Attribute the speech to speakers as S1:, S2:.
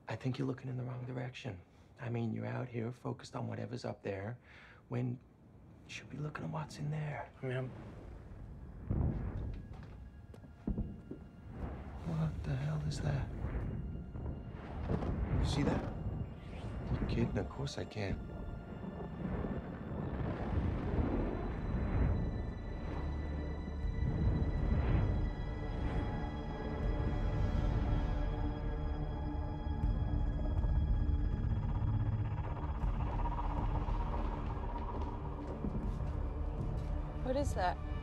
S1: I think you're looking in the wrong direction. I mean, you're out here focused on whatever's up there when you should be looking at what's in there. I mean, What the hell is that? You see that? You kidding? Of course I can.
S2: What is that?